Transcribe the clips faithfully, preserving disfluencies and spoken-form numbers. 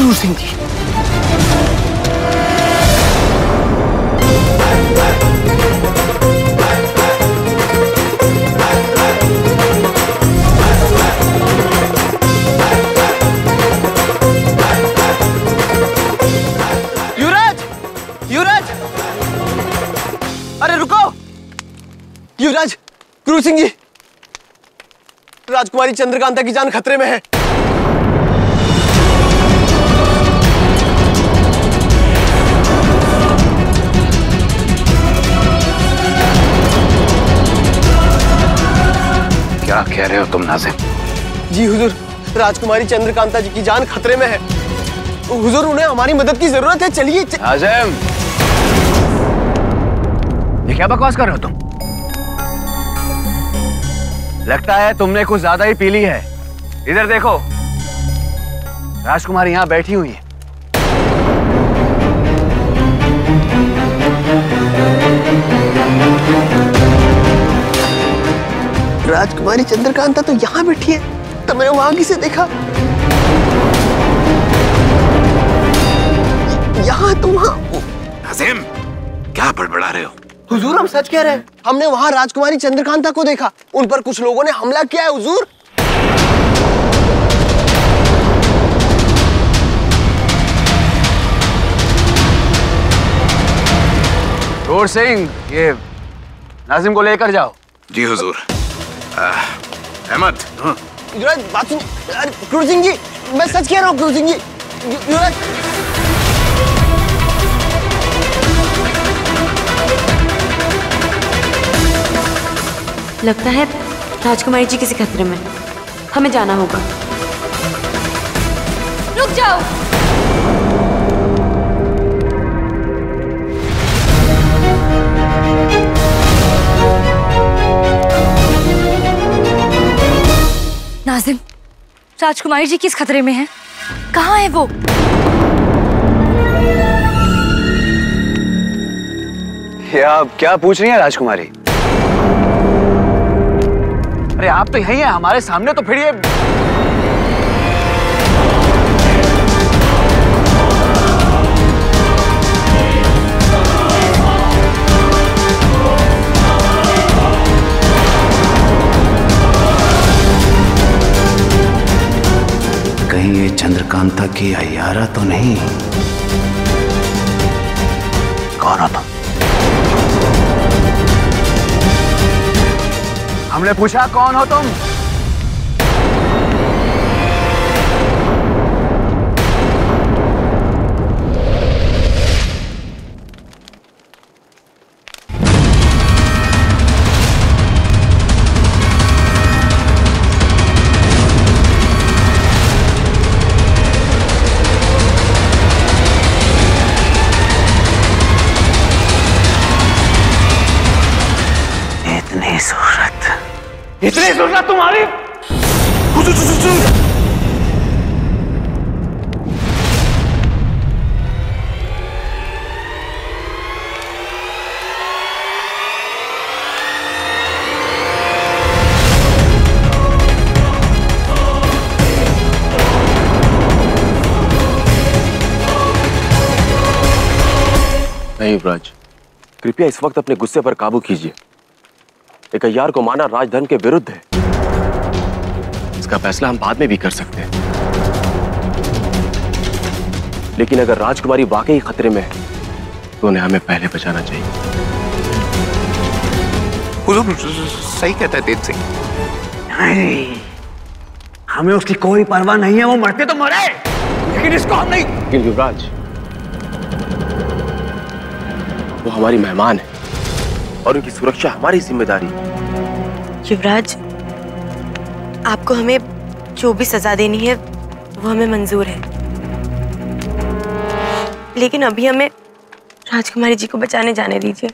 क्रूर सिंह जी। युवराज, युवराज, अरे रुको। युवराज, क्रूर सिंह जी, राजकुमारी चंद्रकांता की जान खतरे में है। क्या कह रहे हो तुम नाजिम? जी हुजूर, राजकुमारी चंद्रकांता जी की जान खतरे में है। हुजूर, उन्हें हमारी मदद की जरूरत है। चलिए च... नाजिम, ये क्या बकवास कर रहे हो तुम? लगता है तुमने कुछ ज्यादा ही पी ली है। इधर देखो, राजकुमारी यहां बैठी हुई है। राजकुमारी चंद्रकांता तो यहाँ बैठी है, तो मैंने वहां किसे देखा? यहाँ तो वहाँ। नाजिम, क्या बड़बड़ा रहे हो? हुजूर, हम सच कह रहे हैं। हमने वहां राजकुमारी चंद्रकांता को देखा। उन पर कुछ लोगों ने हमला किया है हुजूर। क्रूर सिंह, ये नाजिम को लेकर जाओ। जी हुजूर। अहमद, युवराज, बात सुन। अरे क्रूर सिंह जी, मैं सच कह रहा हूँ। क्रूर सिंह जी, युवराज। लगता है राजकुमारी जी किसी खतरे में, हमें जाना होगा। रुक जाओ। नाजिम, राजकुमारी जी किस खतरे में हैं? कहाँ है वो? क्या क्या पूछ रही है राजकुमारी? अरे आप तो यही हैं हमारे सामने, तो फिर ये कहीं ये चंद्रकांता की अय्यारा तो नहीं? कौन हो तुम? हमने पूछा कौन हो तुम? इतनी सूरत, इतनी सूरत तुम्हारी? नहीं युवराज, कृपया इस वक्त अपने गुस्से पर काबू कीजिए। एक अय्यार को मारना राजधर्म के विरुद्ध है। इसका फैसला हम बाद में भी कर सकते हैं, लेकिन अगर राजकुमारी वाकई खतरे में है तो उन्हें हमें पहले बचाना चाहिए। हुजूर, सही कहता है तेज सिंह। नहीं, हमें उसकी कोई परवाह नहीं है। वो मरते तो मरे, लेकिन इसको हम नहीं। लेकिन युवराज, वो हमारी मेहमान है और उनकी सुरक्षा हमारी जिम्मेदारी है। युवराज, आपको हमें जो भी सजा देनी है वो हमें मंजूर है, लेकिन अभी हमें राजकुमारी जी को बचाने जाने दीजिए।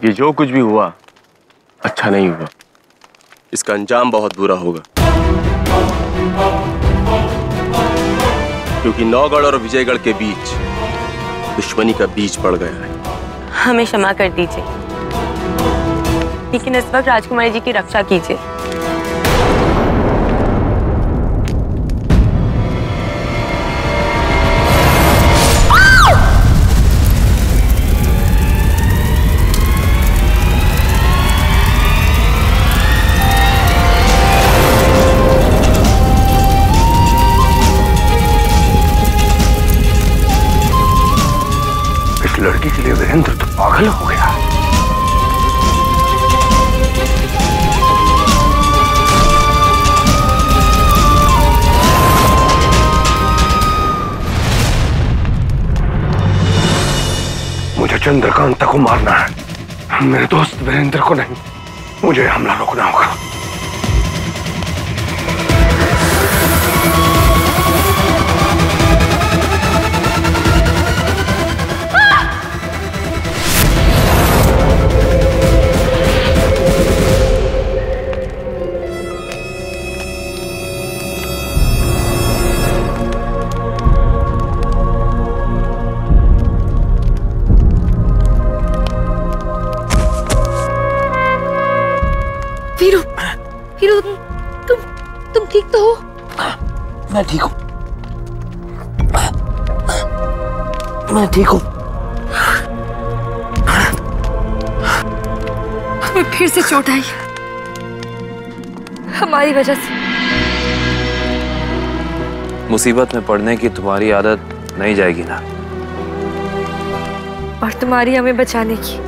ये जो कुछ भी हुआ अच्छा नहीं हुआ। इसका अंजाम बहुत बुरा होगा, क्योंकि नौगढ़ और विजयगढ़ के बीच दुश्मनी का बीज पड़ गया है। हमें क्षमा कर दीजिए, लेकिन इस वक्त राजकुमारी जी की रक्षा कीजिए। लड़की के लिए वीरेंद्र तो पागल हो गया। मुझे चंद्रकांता को मारना है, मेरे दोस्त वीरेंद्र को नहीं। मुझे हमला रोकना होगा। वीरू, वीरू, तुम तुम ठीक तो हो? मैं ठीक हूँ, मैं ठीक हूँ। तुम्हें फिर से चोट आई, हमारी वजह से। मुसीबत में पड़ने की तुम्हारी आदत नहीं जाएगी ना, और तुम्हारी हमें बचाने की।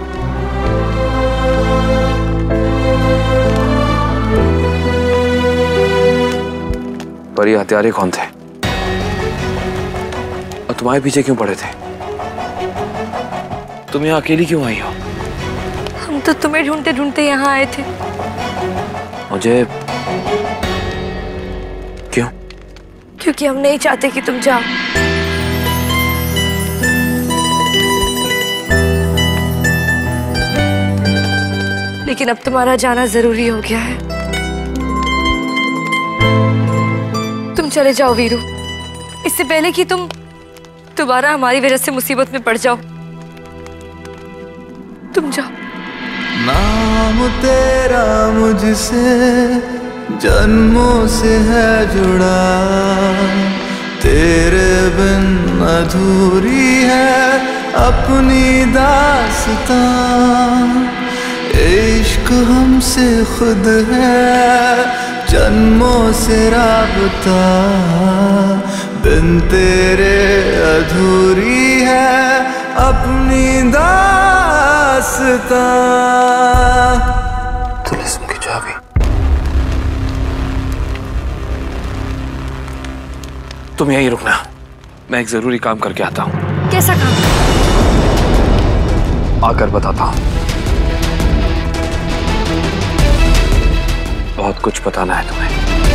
पर ये हत्यारे कौन थे और तुम्हारे पीछे क्यों पड़े थे? तुम यहाँ अकेली क्यों आई हो? हम तो तुम्हें ढूंढते ढूंढते यहाँ आए थे। मुझे क्यों? क्योंकि हम नहीं चाहते कि तुम जाओ। लेकिन अब तुम्हारा जाना जरूरी हो गया है। तुम चले जाओ वीरू, इससे पहले कि तुम दोबारा हमारी वजह से मुसीबत में पड़ जाओ। तुम जाओ। नाम तेरा मुझसे जन्मों से है जुड़ा, तेरे बिन अधूरी है अपनी दास्तां। इश्क हमसे खुद है जन्मों से राबता, बिन तेरे अधूरी है अपनी दास्तां। तिलिस्म की चाबी। तुम यहीं रुकना, मैं एक जरूरी काम करके आता हूँ। कैसा काम? आकर बताता हूँ। बहुत कुछ बताना है तुम्हें।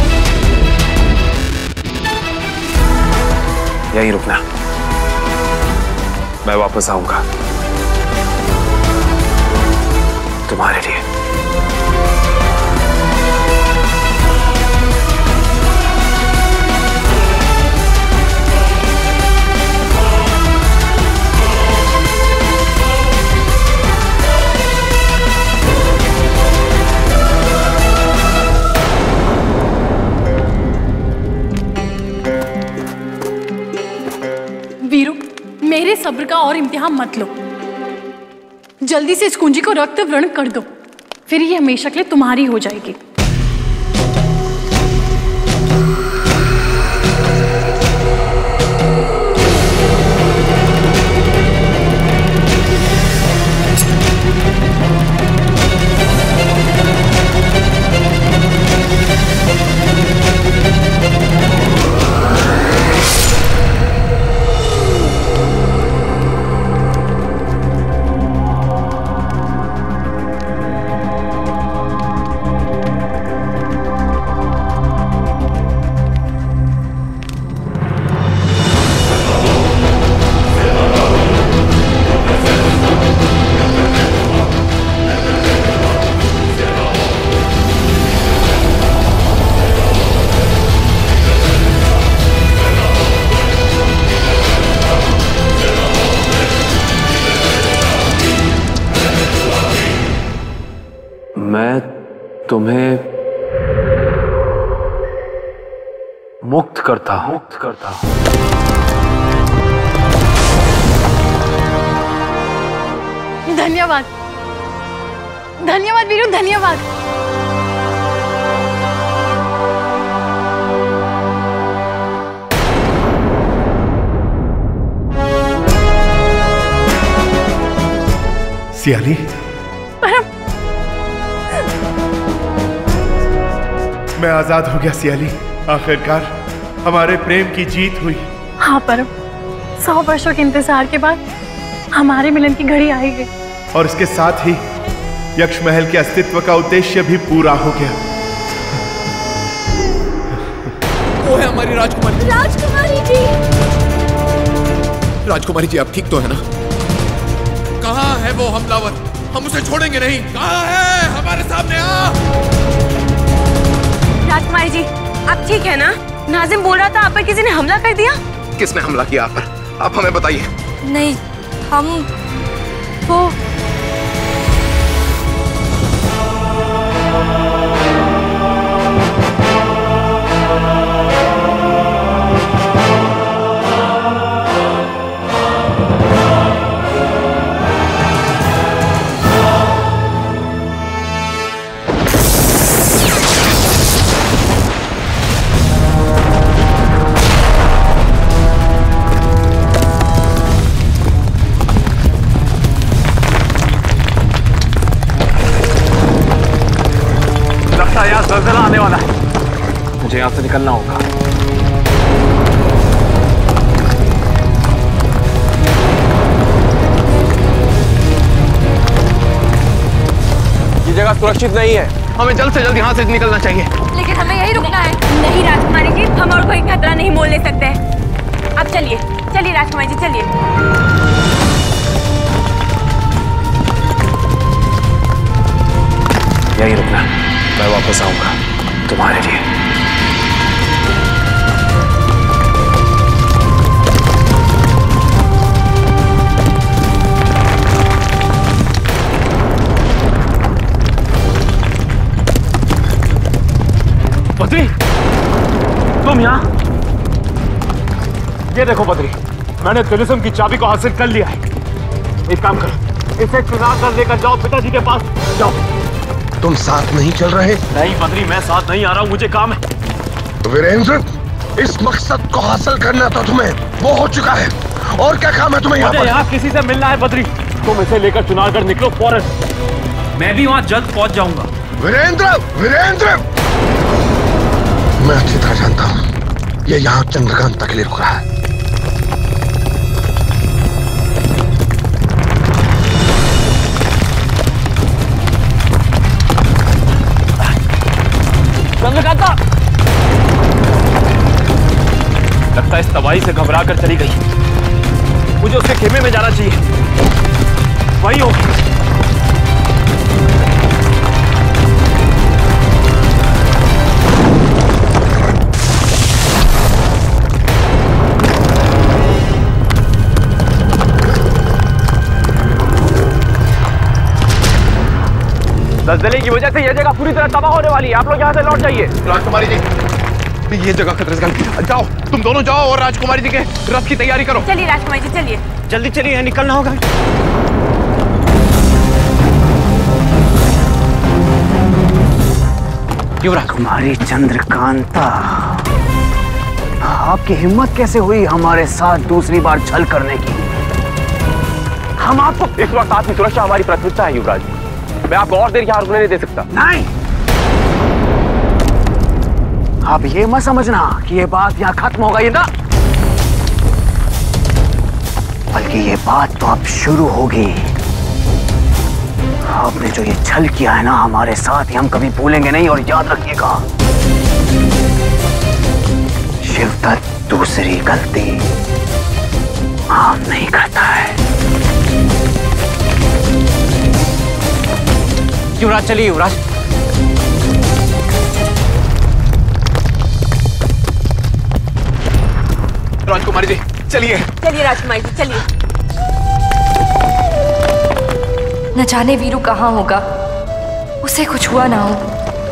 यहीं रुकना, मैं वापस आऊंगा तुम्हारे लिए। मेरे सब्र का और इम्तिहान मत लो, जल्दी से इस कुंजी को रक्त व्रण कर दो, फिर ये हमेशा के लिए तुम्हारी हो जाएगी। तुम्हें मुक्त करता हूं मुक्त करता हूं धन्यवाद धन्यवाद वीरू, धन्यवाद। सियाली, मैं आजाद हो गया सियाली। आखिरकार हमारे प्रेम की जीत हुई। हाँ परम, सौ वर्षों के इंतजार के बाद हमारे मिलन की घड़ी आई गई। और इसके साथ ही यक्ष महल के अस्तित्व का उद्देश्य भी पूरा हो गया। वो है हमारी राजकुमारी। राजकुमारी जी, राजकुमारी जी, आप ठीक तो है ना? कहाँ है वो हमलावर? हम उसे छोड़ेंगे नहीं। कहाँ है? हमारे सामने आ। राजकुमारी जी, आप ठीक है ना? नाजिम बोल रहा था आप पर किसी ने हमला कर दिया। किसने हमला किया आप पर? आप हमें बताइए। नहीं, हम वो ज़लज़ला आने वाला है। मुझे यहाँ से निकलना होगा। ये जगह सुरक्षित नहीं है, हमें जल्द से जल्द यहाँ से निकलना चाहिए। लेकिन हमें यही रुकना है। नहीं राजकुमारी जी, हम और कोई खतरा नहीं मोल ले सकते। अब चलिए चलिए राजकुमारी जी, चलिए। यही रुकना, मैं वापस आऊंगा तुम्हारे लिए। बद्री, तुम यहाँ? ये देखो बद्री, मैंने तिलिस्म की चाबी को हासिल कर लिया है। एक काम करो, इसे चुरा कर लेकर जाओ पिताजी के पास। जाओ। तुम साथ नहीं चल रहे? नहीं बद्री, मैं साथ नहीं आ रहा हूँ, मुझे काम है। वीरेंद्र, इस मकसद को हासिल करना था तुम्हें, वो हो चुका है। और क्या काम है तुम्हें यहाँ पर? यहाँ किसी से मिलना है बद्री। तुम इसे लेकर चुनारगढ़ निकलो फौरन। मैं भी वहाँ जल्द पहुँच जाऊंगा। वीरेंद्र, वीरेंद्र, मैं अच्छी तरह जानता हूँ ये यहाँ चंद्रकांता के लिए रुक रहा है। चंद्रकांता लगता है इस तबाही से घबरा कर चली गई। मुझे उसके खेमे में जाना चाहिए, वही हो। ज़लज़ले की वजह से यह जगह पूरी तरह तबाह होने वाली है। आप लोग यहाँ से लौट जाइए। राजकुमारी जी, ये जगह खतरे से खाली। जाओ, तुम दोनों जाओ और राजकुमारी जी के रथ की तैयारी करो। चलिए राजकुमारी जी, चलिए जल्दी चलिए, निकलना होगा। युवराज कुमारी चंद्रकांता, आपकी हिम्मत कैसे हुई हमारे साथ दूसरी बार छल करने की? हम आपको इस वक्त आपकी सुरक्षा हमारी प्राथमिकता है युवराज। मैं आपको और देर यहाँ रुकने नहीं दे सकता। नहीं, आप ये मत समझना कि ये बात यहाँ खत्म हो गई ना, बल्कि ये बात तो अब शुरू होगी। आपने जो ये छल किया है ना हमारे साथ, ये हम कभी भूलेंगे नहीं। और याद रखिएगा, शिवदत्त दूसरी गलती माफ नहीं करता है। युवराज चलिए। युवराज, राजकुमारी जी चलिए। चलिए राजकुमारी जी, चलिए। न जाने वीरू कहाँ होगा, उसे कुछ हुआ ना हो।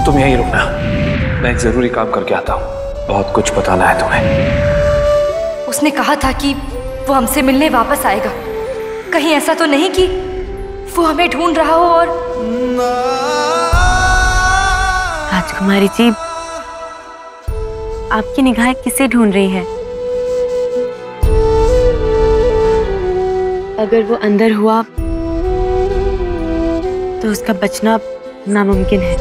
तुम यहीं रुकना, मैं एक जरूरी काम करके आता हूँ। बहुत कुछ बताना है तुम्हें। उसने कहा था कि वो हमसे मिलने वापस आएगा। कहीं ऐसा तो नहीं कि वो हमें ढूंढ रहा हो और... राजकुमारी जी, आपकी निगाहें किसे ढूंढ रही है? अगर वो अंदर हुआ तो उसका बचना नामुमकिन है।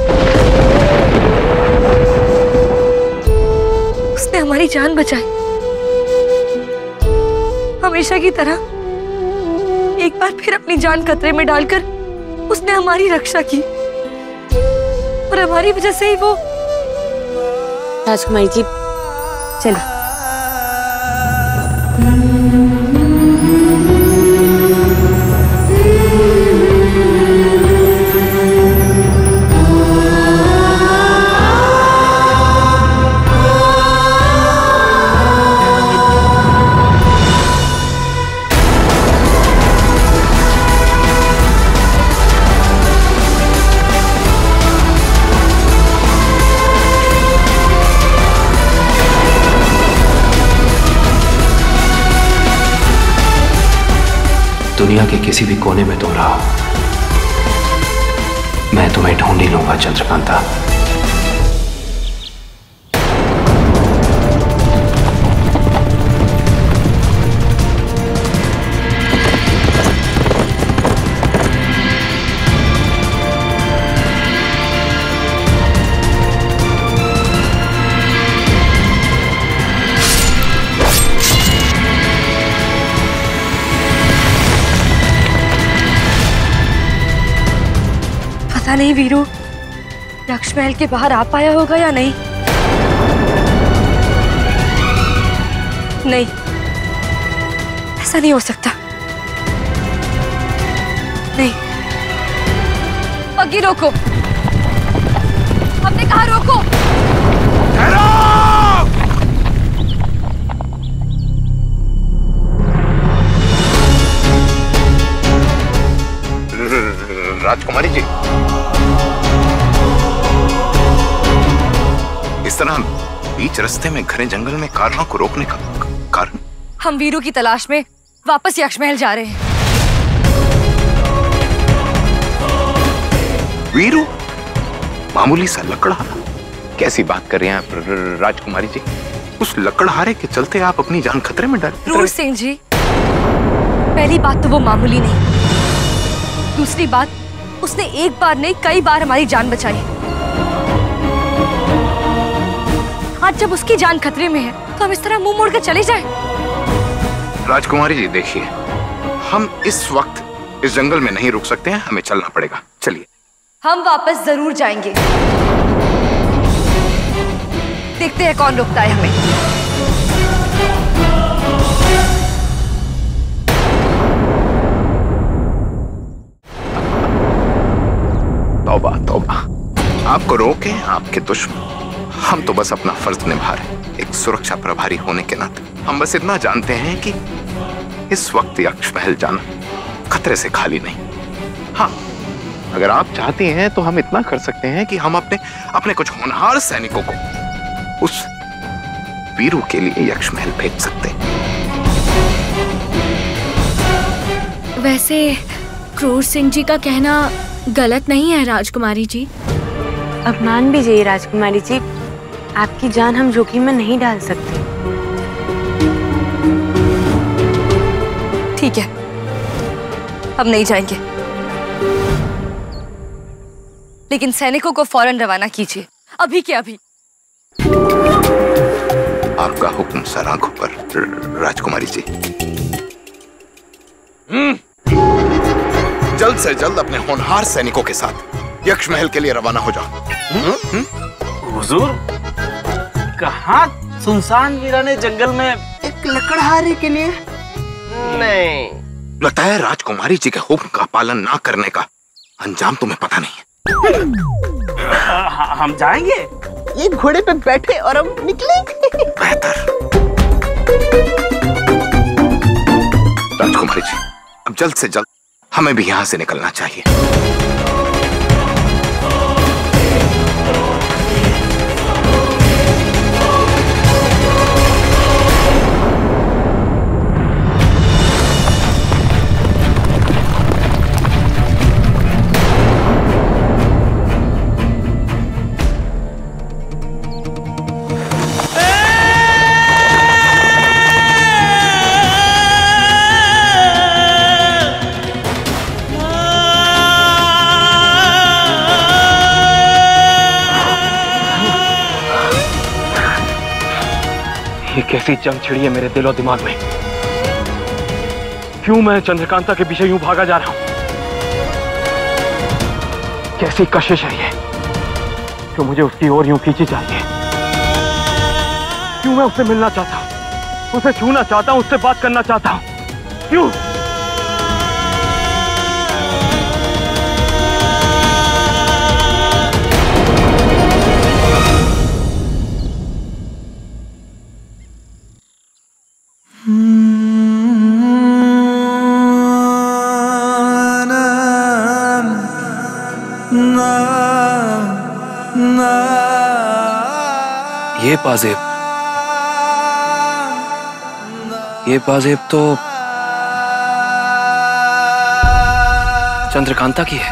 उसने हमारी जान बचाई, हमेशा की तरह एक बार फिर अपनी जान खतरे में डालकर उसने हमारी रक्षा की और हमारी वजह से ही वो... राजकुमारी जी, चलिए। दुनिया के किसी भी कोने में तुम रहो, मैं तुम्हें ढूंढ ही लूंगा चंद्रकांता। पता नहीं वीरू यक्ष महल के बाहर आ पाया होगा या नहीं। नहीं, ऐसा नहीं हो सकता। नहीं, बग्गी रोको, हमने कहा रोको। राजकुमारी जी, इस तरह बीच रास्ते में घने जंगल में कारणों को रोकने का कारण? हम वीरू की तलाश में वापस यक्ष महल जा रहे हैं। वीरू? मामूली सा लकड़हारा? कैसी बात कर रहे हैं आप राजकुमारी जी? उस लकड़हारे के चलते आप अपनी जान खतरे में डाल? क्रूर सिंह जी, पहली बात तो वो मामूली नहीं। दूसरी बात, उसने एक बार नहीं कई बार हमारी जान बचाई। आज जब उसकी जान खतरे में है तो हम इस तरह मुंह मोड़कर चले जाएं? राजकुमारी जी देखिए, हम इस वक्त इस जंगल में नहीं रुक सकते हैं, हमें चलना पड़ेगा। चलिए। हम वापस जरूर जाएंगे, देखते हैं कौन रोकता है हमें। तौबा तौबा, आपको रोके आपके दुश्मन। हम तो बस अपना फर्ज निभा रहे, एक सुरक्षा प्रभारी होने के नाते। हम बस इतना जानते हैं कि इस वक्त यक्ष महल जाना खतरे से खाली नहीं। हाँ, अगर आप चाहती हैं तो हम इतना कर सकते हैं कि हम अपने अपने कुछ होनहार सैनिकों को उस वीरू के लिए यक्ष महल भेज सकते हैं। वैसे क्रूर सिंह जी का कहना गलत नहीं है राजकुमारी जी। अब मान भी जाइए राजकुमारी जी, आपकी जान हम जोखिम में नहीं डाल सकते। ठीक है, हम नहीं जाएंगे, लेकिन सैनिकों को फौरन रवाना कीजिए, अभी के अभी। आपका हुक्म सर आंखों पर राजकुमारी जी। जल्द से जल्द अपने होनहार सैनिकों के साथ यक्ष महल के लिए रवाना हो जाओ। हुजूर, कहाँ सुनसान वीराने जंगल में एक लकड़हारे के लिए? नहीं, लगता है राजकुमारी जी के हुक्म का पालन ना करने का अंजाम तुम्हें पता नहीं है। हम जाएंगे, ये घोड़े पे बैठे और हम निकलेंगे। बेहतर। राजकुमारी जी, अब जल्द से जल्द हमें भी यहां से निकलना चाहिए। कैसी जंग छिड़ी है मेरे दिल और दिमाग में। क्यों मैं चंद्रकांता के पीछे यूं भागा जा रहा हूं? कैसी कशिश है ये, क्यों मुझे उसकी ओर यूं खींची चाहिए? क्यों मैं उससे मिलना चाहता हूं, उसे छूना चाहता हूं, उससे बात करना चाहता हूं? क्यों? ये पाजेब, ये पाजेब तो चंद्रकांता की है।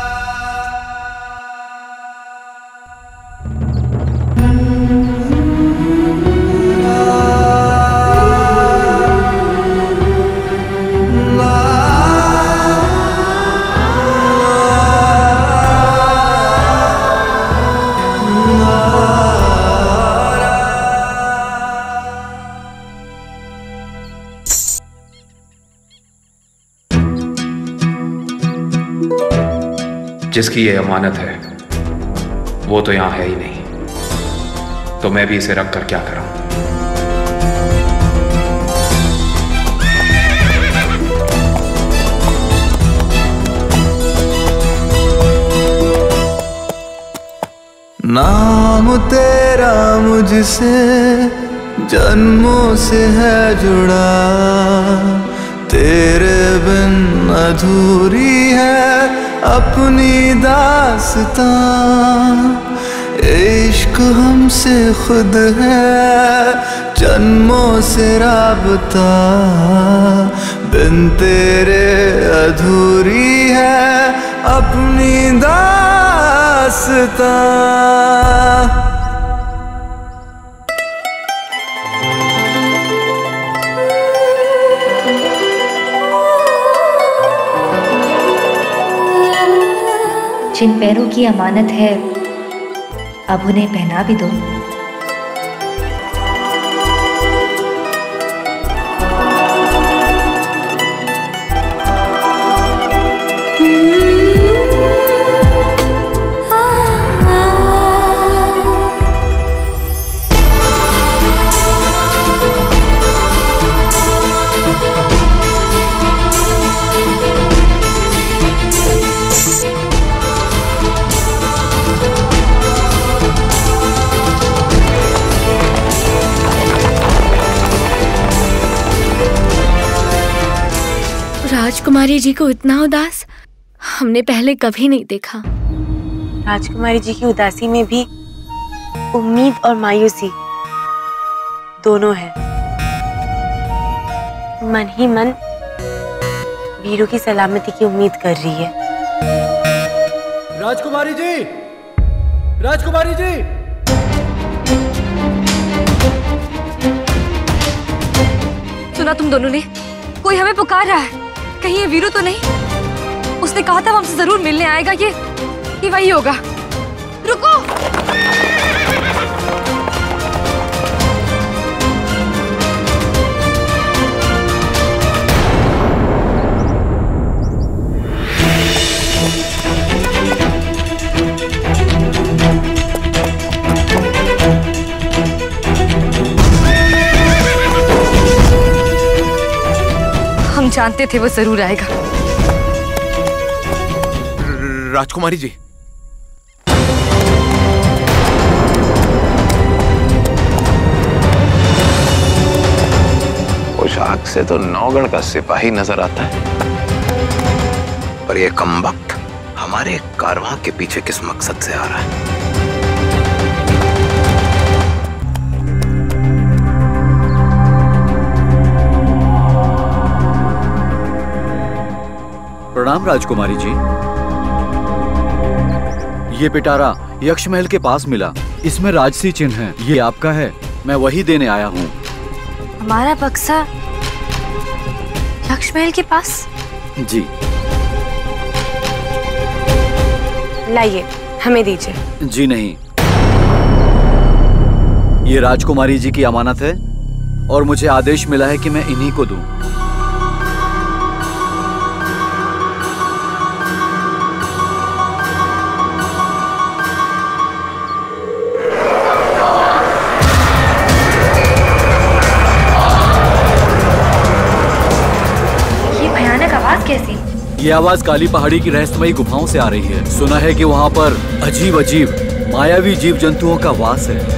जिसकी ये अमानत है वो तो यहां है ही नहीं, तो मैं भी इसे रख कर क्या करूं? नाम तेरा मुझसे जन्मों से है जुड़ा, तेरे बिन अधूरी है अपनी दास्तां। इश्क हमसे खुद है जन्मों से राबता, बिन तेरे अधूरी है अपनी दास्तां। जिन पैरों की अमानत है अब उन्हें पहना भी दो। राजकुमारी जी को इतना उदास हमने पहले कभी नहीं देखा। राजकुमारी जी की उदासी में भी उम्मीद और मायूसी दोनों है। मन ही मन वीरू की सलामती की उम्मीद कर रही है। राजकुमारी जी, राजकुमारी जी, सुना तुम दोनों ने? कोई हमें पुकार रहा है। कहीं ये वीरू तो नहीं? उसने कहा था वो हमसे जरूर मिलने आएगा। ये ये वही होगा। रुको। हम जानते थे वो जरूर आएगा। राजकुमारी जी, पोशाक से तो नौगढ़ का सिपाही नजर आता है, पर यह कमबख्त हमारे कारवां के पीछे किस मकसद से आ रहा है? प्रणाम राजकुमारी जी। ये पिटारा यक्ष महल के पास मिला, इसमें राजसी चिन्ह है। ये आपका है, मैं वही देने आया हूँ। हमारा बक्सा यक्ष महल के पास? जी। लाइए, हमें दीजिए। जी नहीं, ये राजकुमारी जी की अमानत है, और मुझे आदेश मिला है कि मैं इन्हीं को दूं। ये भयानक आवाज कैसी? ये आवाज काली पहाड़ी की रहस्यमयी गुफाओं से आ रही है। सुना है कि वहाँ पर अजीब अजीब मायावी जीव जंतुओं का वास है।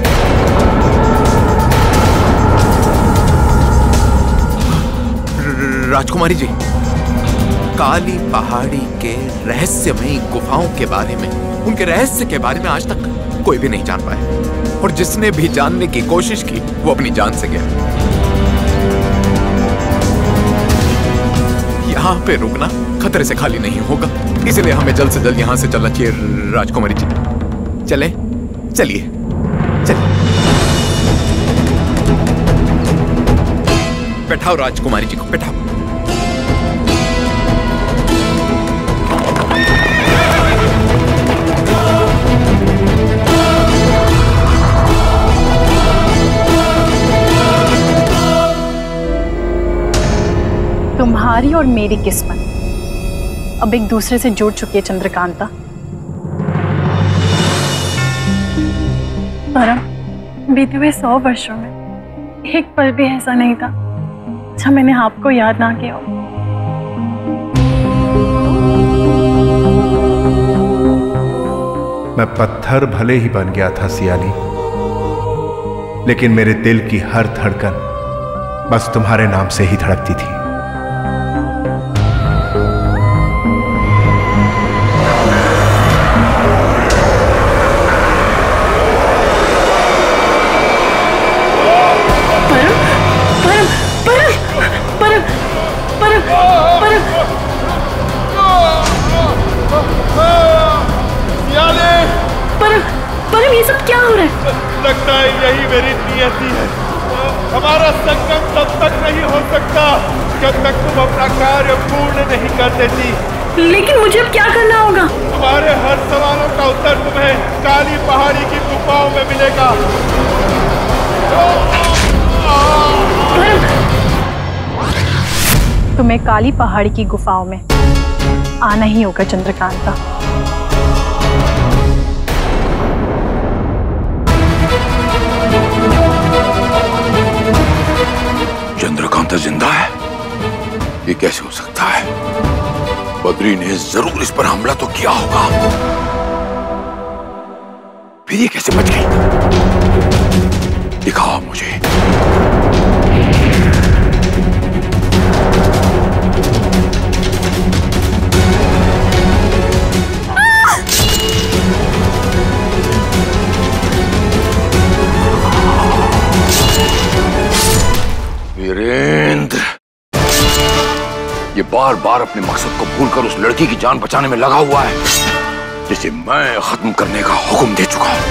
राजकुमारी जी, काली पहाड़ी के रहस्यमयी गुफाओं के बारे में, उनके रहस्य के बारे में आज तक कोई भी नहीं जान पाया, और जिसने भी जानने की कोशिश की वो अपनी जान से गया। यहाँ पे रुकना खतरे से खाली नहीं होगा, इसलिए हमें जल्द से जल्द यहाँ से चलना चाहिए। राजकुमारी जी चले, चलिए चलिए। बैठाओ राजकुमारी जी को, बैठाओ। तुम्हारी और मेरी किस्मत अब एक दूसरे से जुड़ चुकी है चंद्रकांता। परम, बीते हुए सौ वर्षों में एक पल भी ऐसा नहीं था जब मैंने आपको याद ना किया। मैं पत्थर भले ही बन गया था सियाली, लेकिन मेरे दिल की हर धड़कन बस तुम्हारे नाम से ही धड़कती थी। परम, ये सब क्या हो रहा है? लगता है यही मेरी नियति है। हमारा संगम तब तक नहीं हो सकता जब तक तुम अपना कार्य पूर्ण नहीं कर देती। लेकिन मुझे अब क्या करना होगा? तुम्हारे हर सवालों का उत्तर तुम्हें काली पहाड़ी की गुफाओं में मिलेगा। तुम्हें काली पहाड़ी की गुफाओं में आना ही होगा चंद्रकांता। चंद्रकांता जिंदा है? ये कैसे हो सकता है? बद्री ने जरूर इस पर हमला तो किया होगा। फिर ये कैसे बच गई? दिखाओ मुझे। वीरेंद्र, ये बार बार अपने मकसद को भूलकर उस लड़की की जान बचाने में लगा हुआ है, जिसे मैं खत्म करने का हुक्म दे चुका हूं।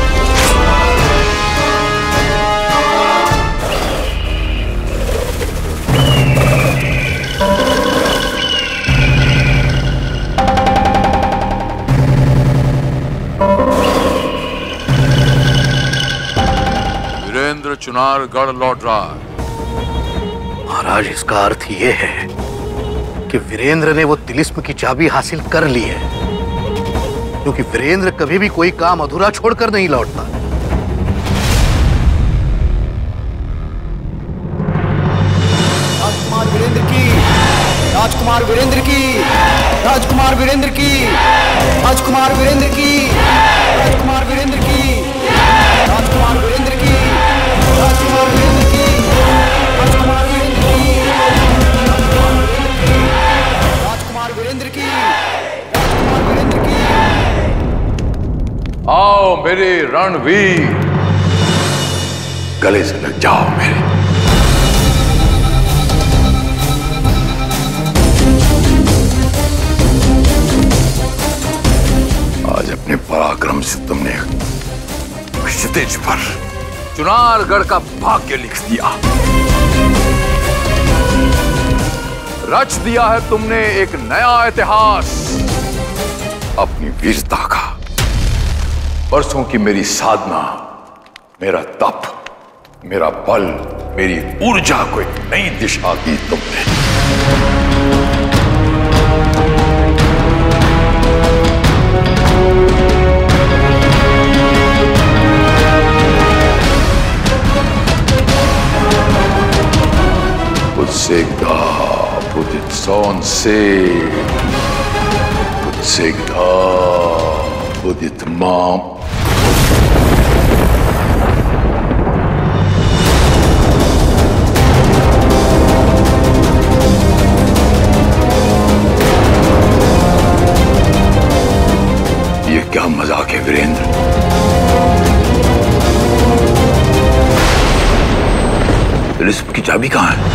वीरेंद्र चुनारगढ़ लौट रहा है। महाराज, इसका अर्थ ये है कि वीरेंद्र ने वो तिलिस्म की चाबी हासिल कर ली है, क्योंकि वीरेंद्र कभी भी कोई काम अधूरा छोड़कर नहीं लौटता। राजकुमार वीरेंद्र की, राजकुमार वीरेंद्र की, राजकुमार वीरेंद्र की, राजकुमार वीरेंद्र की, राजकुमार वीरेंद्र की, राजकुमार वीरेंद्र की, राजकुमार वीरेंद्र की, राजकुमार वीरेंद्र की, राजकुमार वीरेंद्र की। आओ मेरे रणवीर, गले से लग जाओ मेरे। आज अपने पराक्रम से तुमने क्षितिज पर चुनारगढ़ का भाग्य लिख दिया। रच दिया है तुमने एक नया इतिहास अपनी वीरता का। बरसों की मेरी साधना, मेरा तप, मेरा बल, मेरी ऊर्जा को एक नई दिशा दी तुमने। Buddha, Buddhit son se, Buddha, Buddhit mom. ये क्या मजाक है वीरेंद्र? तिलिस्म की चाबी कहाँ है?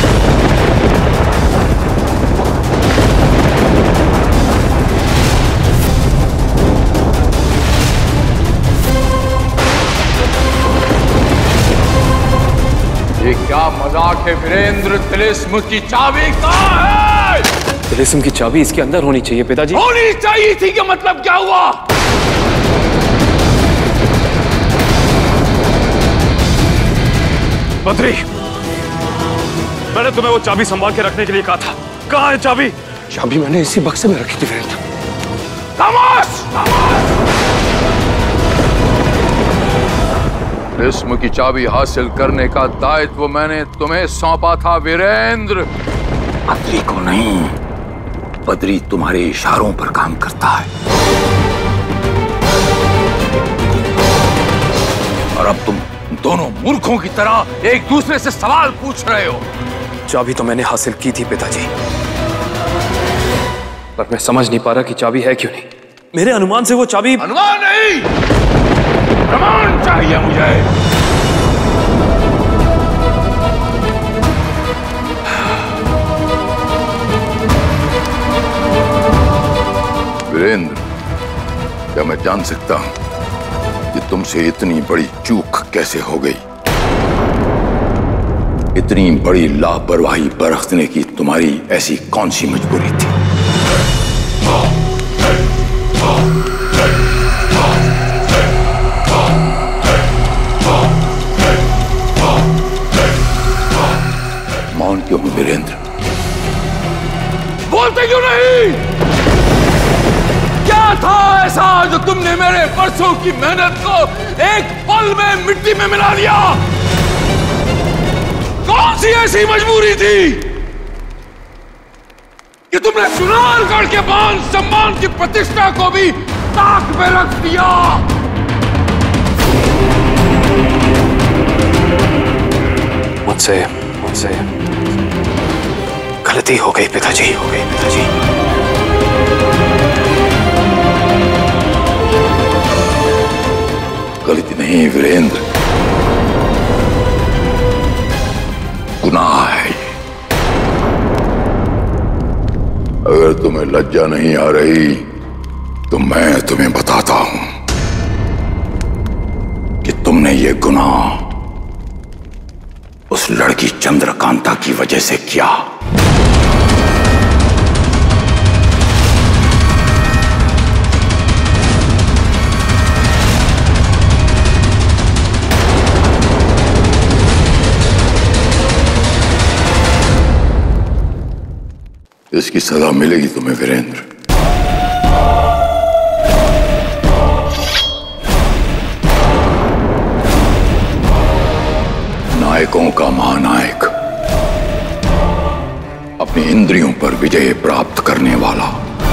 ये क्या मजाक है वीरेंद्र? तिलिस्म की चाबी कहाँ है? तिलिस्म की चाबी इसके अंदर होनी चाहिए पिताजी। होनी चाहिए थी क्या मतलब क्या हुआ? बद्री, मैंने तुम्हें वो चाबी संभाल के रखने के लिए कहा था। कहाँ है चाबी? चाबी मैंने इसी बक्से में रखी थी वीरेंद्र। खामोश! तिलिस्म की चाबी हासिल करने का दायित्व मैंने तुम्हें सौंपा था वीरेंद्र। बद्री को नहीं, बद्री तुम्हारे इशारों पर काम करता है। और अब तुम दोनों मूर्खों की तरह एक दूसरे से सवाल पूछ रहे हो। चाबी तो मैंने हासिल की थी पिताजी, पर मैं समझ नहीं पा रहा कि चाबी है क्यों नहीं। मेरे अनुमान से वो चाबी। अनुमान नहीं, प्रमाण चाहिए मुझे। वीरेंद्र, क्या मैं जान सकता हूं कि तुमसे इतनी बड़ी चूक कैसे हो गई? इतनी बड़ी लापरवाही बरतने की तुम्हारी ऐसी कौन सी मजबूरी थी? मौन क्यों हो वीरेंद्र? बोलते क्यों नहीं? क्या था ऐसा जो तुमने मेरे बरसों की मेहनत को एक पल में मिट्टी में मिला दिया? कौन सी ऐसी मजबूरी थी कि तुमने सुनारगढ़ के मान सम्मान की प्रतिष्ठा को भी ताक में रख दिया? मुझसे मुझसे गलती हो गई पिताजी, हो गई पिताजी। गलती नहीं वीरेंद्र, गुनाह है ये। अगर तुम्हें लज्जा नहीं आ रही तो मैं तुम्हें बताता हूं कि तुमने ये गुनाह उस लड़की चंद्रकांता की वजह से किया। इसकी सजा मिलेगी तुम्हें वीरेंद्र। नायकों का महानायक, अपनी इंद्रियों पर विजय प्राप्त करने वाला,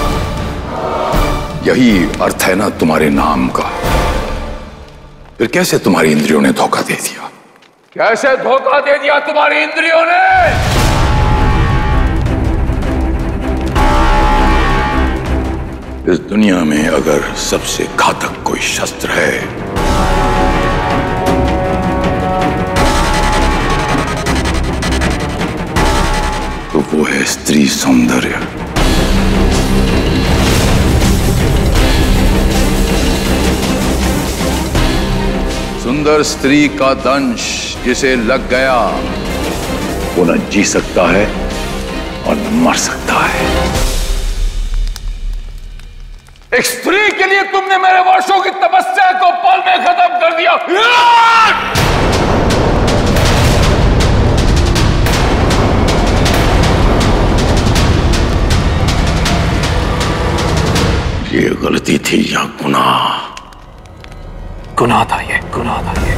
यही अर्थ है ना तुम्हारे नाम का। फिर कैसे तुम्हारी इंद्रियों ने धोखा दे दिया? कैसे धोखा दे दिया तुम्हारी इंद्रियों ने? इस दुनिया में अगर सबसे घातक कोई शस्त्र है तो वो है स्त्री सौंदर्य। सुंदर स्त्री का दंश जिसे लग गया वो न जी सकता है और न मर सकता है। एक स्त्री के लिए तुमने मेरे वर्षों की तपस्या को पल में खत्म कर दिया। गलती थी या गुनाह? गुनाह था ये, गुनाह था ये।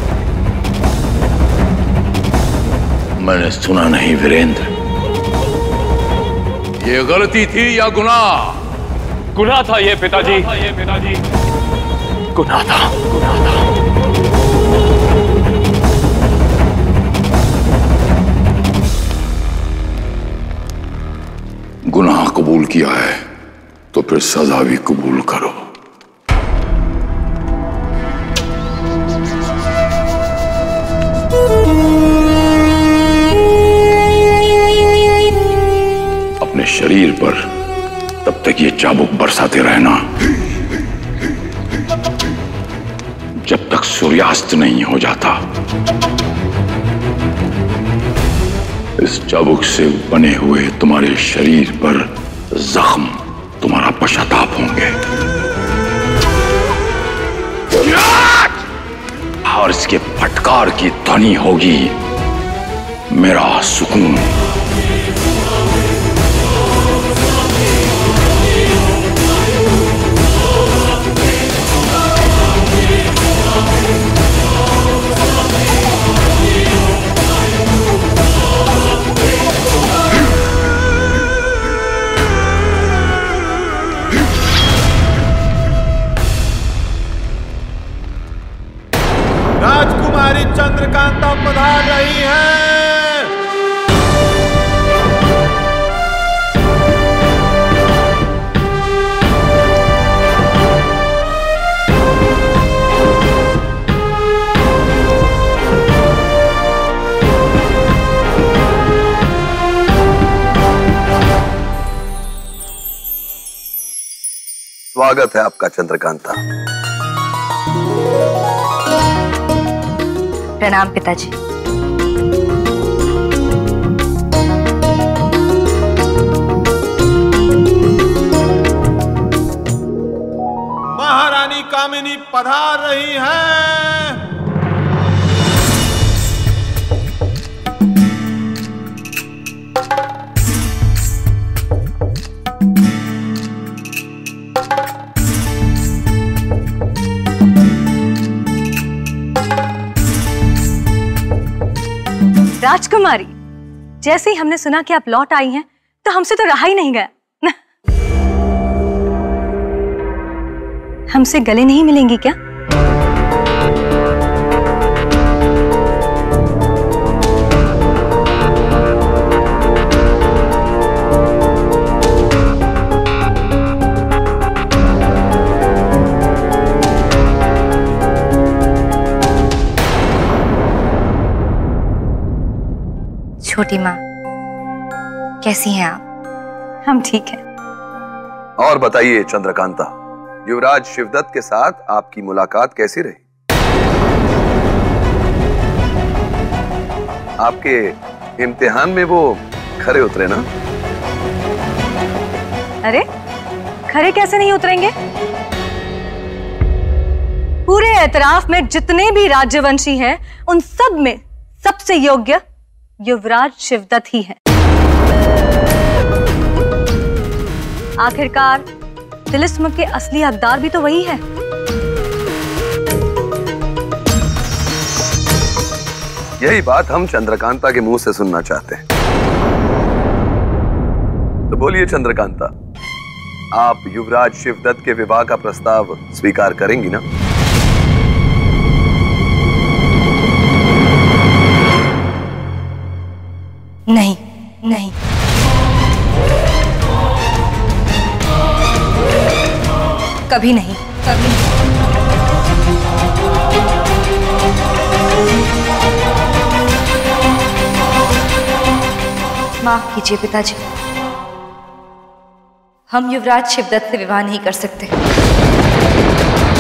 मैंने सुना नहीं वीरेंद्र, ये गलती थी या गुनाह? गुनाह था ये पिताजी, ये पिताजी गुनाह था, गुनाह था। गुनाह कबूल किया है तो फिर सजा भी कबूल करो। अपने शरीर पर तब तक ये चाबुक बरसाते रहना जब तक सूर्यास्त नहीं हो जाता। इस चाबुक से बने हुए तुम्हारे शरीर पर जख्म तुम्हारा पश्चाताप होंगे और इसके फटकार की ध्वनि होगी मेरा सुकून। राजकुमारी चंद्रकांता पधार रही हैं। स्वागत है आपका चंद्रकांता। प्रणाम पिताजी। महारानी कामिनी पधार रही हैं। राजकुमारी, जैसे ही हमने सुना कि आप लौट आई हैं, तो हमसे तो रहा ही नहीं गया। हमसे गले नहीं मिलेंगी क्या? छोटी माँ, कैसी हैं आप? हम ठीक हैं। और बताइए चंद्रकांता, युवराज शिवदत्त के साथ आपकी मुलाकात कैसी रही? आपके इम्तिहान में वो खरे उतरे ना? अरे, खरे कैसे नहीं उतरेंगे? पूरे एतराफ में जितने भी राज्यवंशी हैं, उन सब में सबसे योग्य युवराज शिवदत्त ही है। आखिरकार तिलिस्म के असली हकदार भी तो वही है। यही बात हम चंद्रकांता के मुंह से सुनना चाहते हैं। तो बोलिए चंद्रकांता, आप युवराज शिवदत्त के विवाह का प्रस्ताव स्वीकार करेंगी ना? नहीं, नहीं। कभी नहीं, कभी नहीं। माफ कीजिए पिताजी, हम युवराज शिवदत्त से विवाह नहीं कर सकते।